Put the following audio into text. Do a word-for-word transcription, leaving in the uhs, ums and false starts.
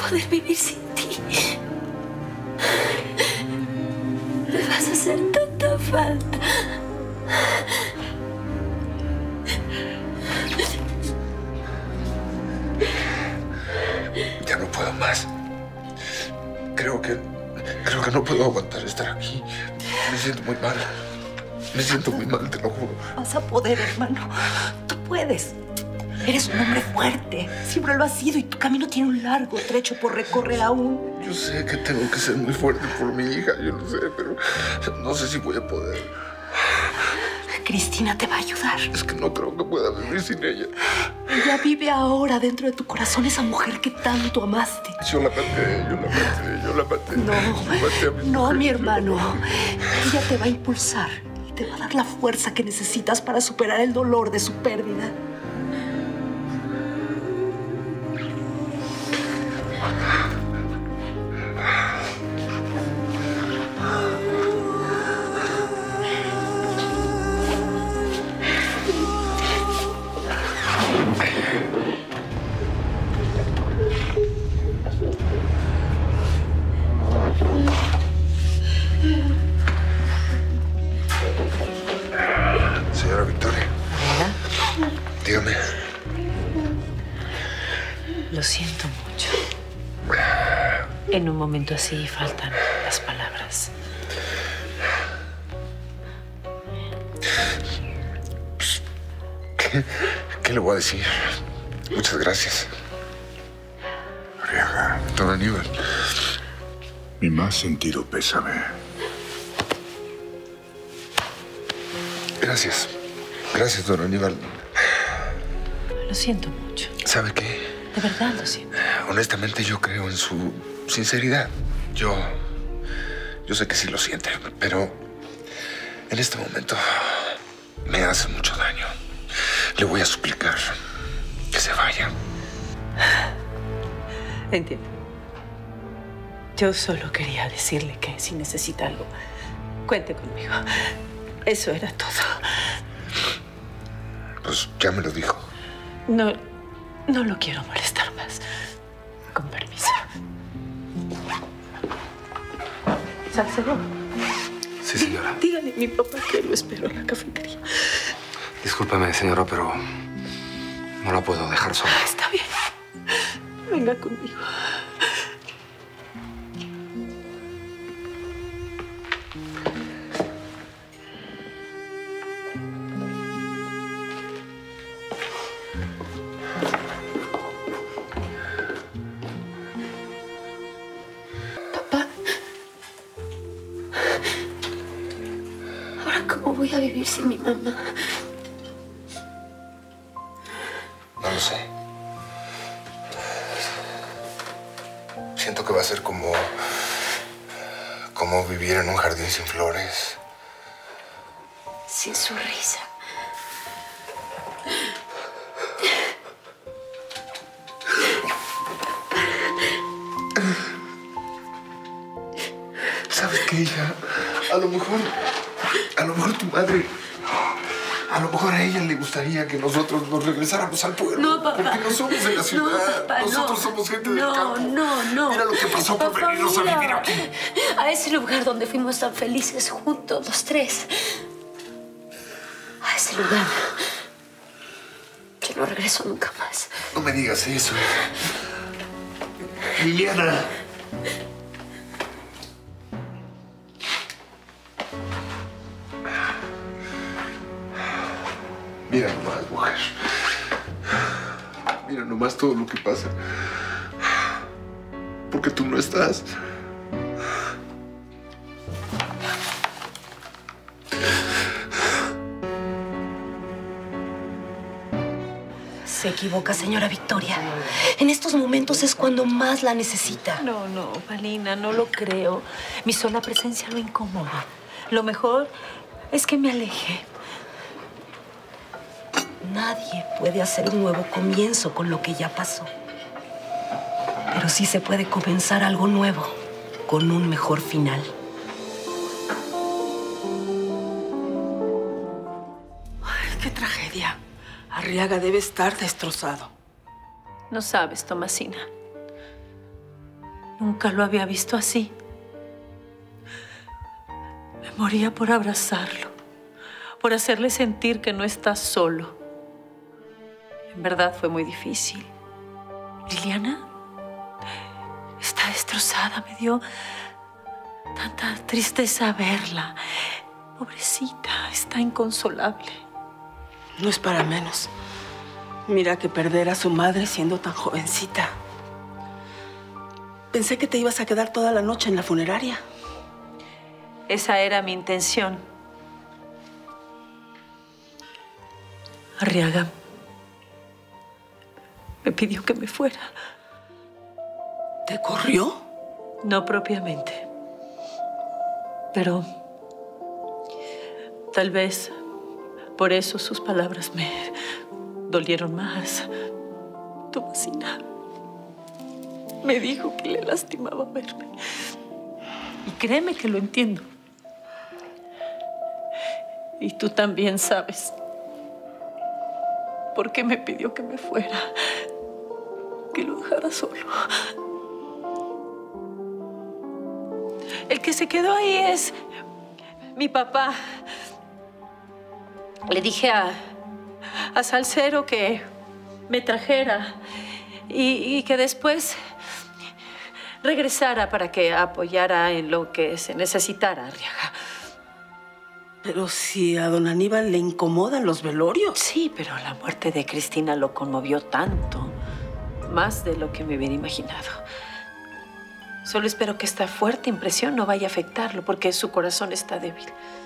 poder vivir sin ti. Me vas a hacer tanta falta. Ya no puedo más. Creo que... Creo que no puedo aguantar estar aquí. Me siento muy mal. Me siento muy mal, te lo juro. Vas a poder, hermano. Tú puedes. Eres un hombre fuerte. Siempre lo has sido y tu camino tiene un largo trecho por recorrer aún. Yo sé que tengo que ser muy fuerte por mi hija, yo lo sé, pero no sé si voy a poder. Cristina te va a ayudar. Es que no creo que pueda vivir sin ella. Ella vive ahora dentro de tu corazón, esa mujer que tanto amaste. Yo la maté, yo la maté, yo la maté. No, maté a mi no, mujer, mi hermano. Ella te va a impulsar y te va a dar la fuerza que necesitas para superar el dolor de su pérdida. Señora Victoria. ¿Verdad? Dígame. Lo siento mucho. En un momento así faltan las palabras. ¿Qué, qué le voy a decir? Muchas gracias. Arriaga, don Aníbal. Mi más sentido pésame. Gracias. Gracias, don Aníbal. Lo siento mucho. ¿Sabe qué? De verdad lo siento. Honestamente, yo creo en su sinceridad. Yo... Yo sé que sí lo siente, pero... En este momento... Me hace mucho daño. Le voy a suplicar que se vaya. Entiendo. Yo solo quería decirle que si necesita algo, cuente conmigo. Eso era todo. Pues ya me lo dijo. No, no lo quiero molestar más. Con permiso. ¿Salcedo? Sí, señora. Dígale a mi papá que lo espero en la cafetería. Discúlpeme, señora, pero no la puedo dejar sola. Está bien. Venga conmigo. Papá. ¿Ahora cómo voy a vivir sin mi mamá? No lo sé. Siento que va a ser como... como vivir en un jardín sin flores. Sin su risa. ¿Sabes qué, hija? A lo mejor... A lo mejor tu madre... A lo mejor a ella le gustaría que nosotros nos regresáramos al pueblo. No, papá. Porque no somos de la ciudad. No, papá, nosotros no. somos gente no, del campo. No, no, Mira lo que pasó por papá, venirnos mira. a vivir aquí. A ese lugar donde fuimos tan felices juntos, los tres. A ese lugar. Yo no regreso nunca más. No me digas eso, hija. Liliana. Mira nomás, mujer. Mira nomás todo lo que pasa. Porque tú no estás. Se equivoca, señora Victoria. En estos momentos es cuando más la necesita. No, no, Palina, no lo creo. Mi sola presencia lo incomoda. Lo mejor es que me aleje. Nadie puede hacer un nuevo comienzo con lo que ya pasó. Pero sí se puede comenzar algo nuevo, con un mejor final. Ay, qué tragedia. Arriaga debe estar destrozado. No sabes, Tomasina. Nunca lo había visto así. Me moría por abrazarlo, por hacerle sentir que no está solo. En verdad fue muy difícil. Liliana está destrozada. Me dio tanta tristeza verla. Pobrecita, está inconsolable. No es para menos. Mira que perder a su madre siendo tan jovencita. Pensé que te ibas a quedar toda la noche en la funeraria. Esa era mi intención. Arriaga me pidió que me fuera. ¿Te corrió? No propiamente. Pero tal vez por eso sus palabras me dolieron más. Tomasina me dijo que le lastimaba verme. Y créeme que lo entiendo. Y tú también sabes por qué me pidió que me fuera, que lo dejara solo. El que se quedó ahí es mi papá. Le dije a, a Salcero que me trajera y, y que después regresara para que apoyara en lo que se necesitara, Arriaga. Pero si a don Aníbal le incomodan los velorios. Sí, pero la muerte de Cristina lo conmovió tanto, más de lo que me hubiera imaginado. Solo espero que esta fuerte impresión no vaya a afectarlo, porque su corazón está débil.